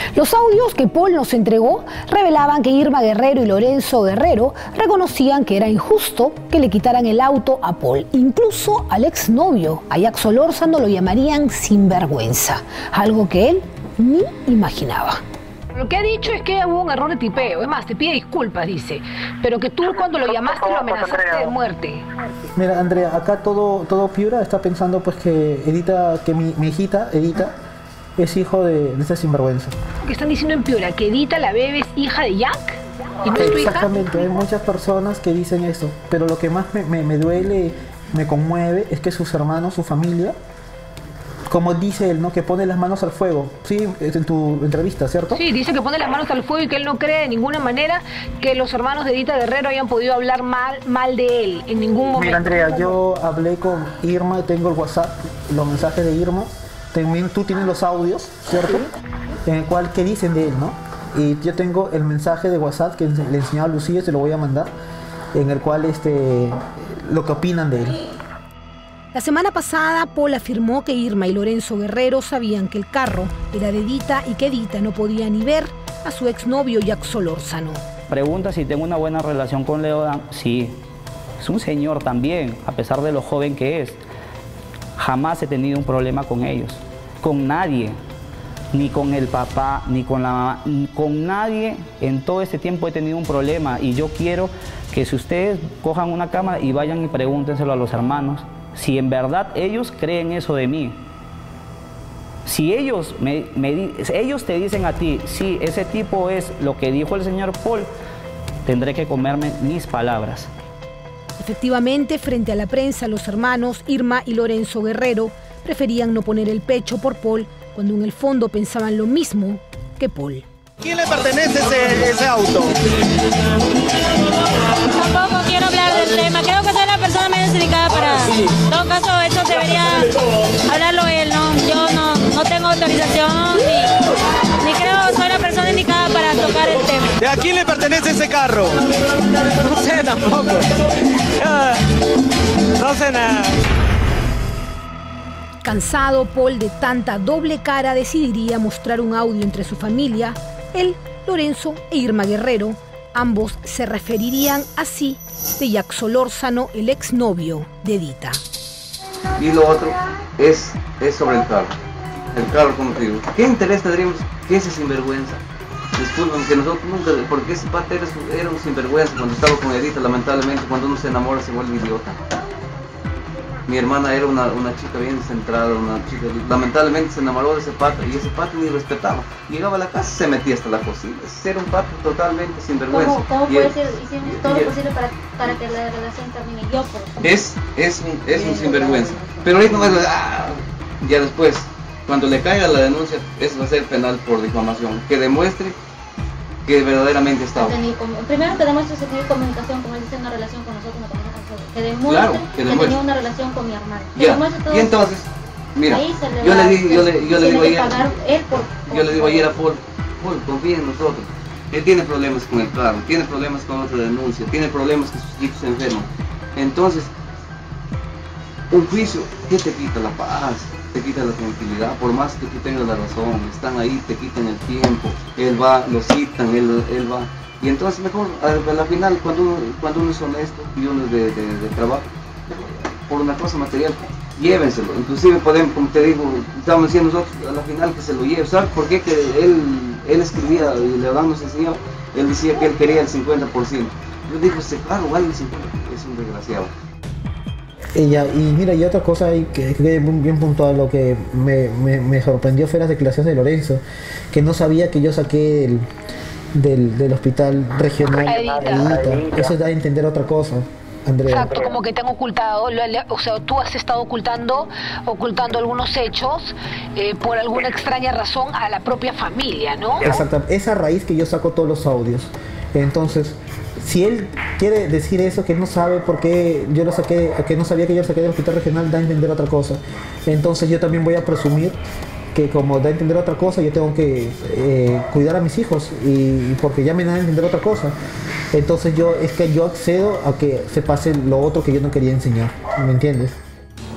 Los audios que Paul nos entregó revelaban que Irma Guerrero y Lorenzo Guerrero reconocían que era injusto que le quitaran el auto a Paul. Incluso al exnovio, a Jack Solórzano, lo llamarían sinvergüenza, algo que él ni imaginaba. Lo que ha dicho es que hubo un error de tipeo. Es más, te pide disculpas, dice. Pero que tú cuando lo llamaste lo amenazaste de muerte. Mira, Andrea, acá todo Piura está pensando pues que Edita, que mi hijita, Edita, es hijo de ese sinvergüenza. ¿Qué están diciendo en Piura? ¿Que Edita, la bebé, es hija de Jack? ¿Y no es tu hija? Exactamente, hay muchas personas que dicen eso. Pero lo que más me duele, me conmueve, es que sus hermanos, su familia, como dice él, ¿no? Que pone las manos al fuego. Sí, en tu entrevista, ¿cierto? Sí, dice que pone las manos al fuego y que él no cree de ninguna manera que los hermanos de Edita Guerrero hayan podido hablar mal de él en ningún momento. Mira, Andrea, yo hablé con Irma, tengo el WhatsApp, los mensajes de Irma. También tú tienes los audios, ¿cierto? En el cual, ¿qué dicen de él, no? Y yo tengo el mensaje de WhatsApp que le enseñaba a Lucía, se lo voy a mandar, en el cual lo que opinan de él. La semana pasada, Paul afirmó que Irma y Lorenzo Guerrero sabían que el carro era de Edita y que Edita no podía ni ver a su exnovio Jack Solórzano. Pregunta si tengo una buena relación con Leodan. Sí, es un señor también, a pesar de lo joven que es. Jamás he tenido un problema con ellos, con nadie, ni con el papá, ni con la mamá, con nadie. En todo este tiempo he tenido un problema y yo quiero que si ustedes cojan una cámara y vayan y pregúntenselo a los hermanos, si en verdad ellos creen eso de mí. Si ellos ellos te dicen a ti, sí, ese tipo es lo que dijo el señor Paul, tendré que comerme mis palabras. Efectivamente, frente a la prensa, los hermanos Irma y Lorenzo Guerrero preferían no poner el pecho por Paul, cuando en el fondo pensaban lo mismo que Paul. ¿A quién le pertenece ese auto? Tampoco quiero hablar del tema. Creo que soy la persona menos indicada para... En todo caso, eso debería hablarlo él, ¿no? Yo no tengo autorización ni creo soy la persona indicada para tocar el tema. ¿De a quién le pertenece ese carro? No sé tampoco. No sé nada. Cansado, Paul de tanta doble cara decidiría mostrar un audio entre su familia. Él, Lorenzo e Irma Guerrero, ambos se referirían así de Jack Solórzano, el exnovio de Edita. Y lo otro es sobre el carro. El carro, como te digo. ¿Qué interés tendríamos que ese sinvergüenza? Disculpen que nosotros nunca, porque ese parte era un sinvergüenza cuando estaba con Edita. Lamentablemente, cuando uno se enamora se vuelve idiota. Mi hermana era una chica bien centrada, una chica, lamentablemente se enamoró de ese pato y ese pato ni respetaba. Llegaba a la casa y se metía hasta la cocina. Era un pato totalmente sinvergüenza. ¿Cómo puede ser? Hicimos todo lo posible para que la relación termine. Yo, por ejemplo. Es un sinvergüenza. Pero ahorita ya después, cuando le caiga la denuncia, eso va a ser penal por difamación. Que demuestre que verdaderamente estaba. Primero que demuestre que tenía comunicación, como él dice, una relación con nosotros, que demuestre, claro, que tenía una relación con mi hermano. Y entonces, mira, yo le digo ayer a Paul, confía en nosotros. Él tiene problemas con el carro, tiene problemas con otra denuncia, tiene problemas que sus hijos se enferman. Entonces, un juicio, ¿qué te quita la paz? Te quita la tranquilidad, por más que tú tengas la razón, están ahí, te quitan el tiempo, él va, lo citan, él va. Y entonces mejor, a la final, cuando uno es honesto y uno es de trabajo, por una cosa material, llévenselo. Inclusive podemos, como te digo, estamos diciendo nosotros a la final que se lo lleve. ¿Sabes por qué? Que él escribía y Leodan nos enseñó, él decía que él quería el 50%. Yo digo, claro, vale el 50%, es un desgraciado. Y mira, y otra cosa ahí que bien puntual, lo que me sorprendió fue las declaraciones de Lorenzo, que no sabía que yo saqué del hospital regional Edita. Eso da a entender otra cosa, Andrea. Exacto, como que te han ocultado, o sea, tú has estado ocultando algunos hechos por alguna extraña razón a la propia familia, ¿no? Exacto, esa raíz que yo saco todos los audios. Entonces, si él quiere decir eso, que él no sabe por qué yo lo saqué, que no sabía que yo lo saqué del hospital regional, da a entender otra cosa. Entonces yo también voy a presumir que como da a entender otra cosa, yo tengo que cuidar a mis hijos, y porque ya me da a entender otra cosa. Entonces yo accedo a que se pase lo otro que yo no quería enseñar, ¿me entiendes?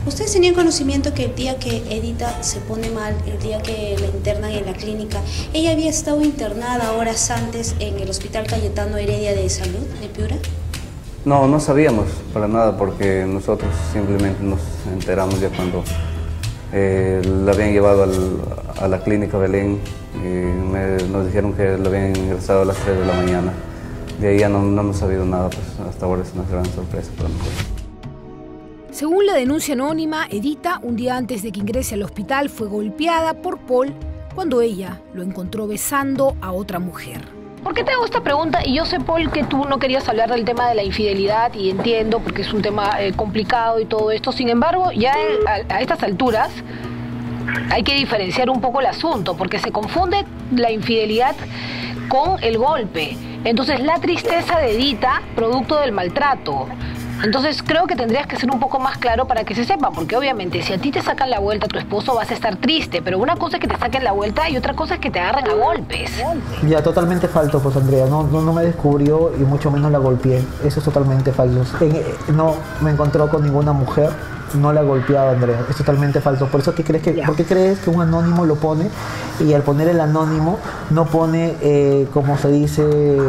¿Ustedes tenían conocimiento que el día que Edita se pone mal, el día que la internan en la clínica, ella había estado internada horas antes en el Hospital Cayetano Heredia de Salud de Piura? No, no sabíamos para nada porque nosotros simplemente nos enteramos ya cuando la habían llevado a la clínica Belén y nos dijeron que la habían ingresado a las 3 de la mañana. De ahí ya no hemos sabido nada, pues hasta ahora es una gran sorpresa para nosotros. Según la denuncia anónima, Edita, un día antes de que ingrese al hospital, fue golpeada por Paul cuando ella lo encontró besando a otra mujer. ¿Por qué te hago esta pregunta? Y yo sé, Paul, que tú no querías hablar del tema de la infidelidad y entiendo porque es un tema complicado y todo esto. Sin embargo, ya a estas alturas hay que diferenciar un poco el asunto porque se confunde la infidelidad con el golpe. Entonces, la tristeza de Edita, producto del maltrato. Entonces creo que tendrías que ser un poco más claro para que se sepa, porque obviamente si a ti te sacan la vuelta a tu esposo vas a estar triste, pero una cosa es que te saquen la vuelta y otra cosa es que te agarren a golpes. Ya, totalmente falso, pues Andrea, no me descubrió y mucho menos la golpeé, eso es totalmente falso. No me encontró con ninguna mujer, no la ha golpeado, Andrea, es totalmente falso. Por eso, ¿por qué crees que un anónimo lo pone? Y al poner el anónimo no pone, como se dice,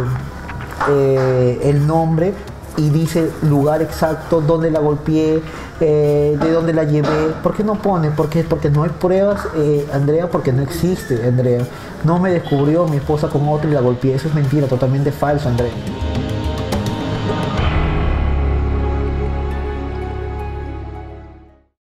el nombre, y dice lugar exacto, dónde la golpeé, de dónde la llevé. ¿Por qué no pone? Porque no hay pruebas, Andrea, porque no existe, Andrea. No me descubrió mi esposa con otro y la golpeé. Eso es mentira, totalmente falso, Andrea.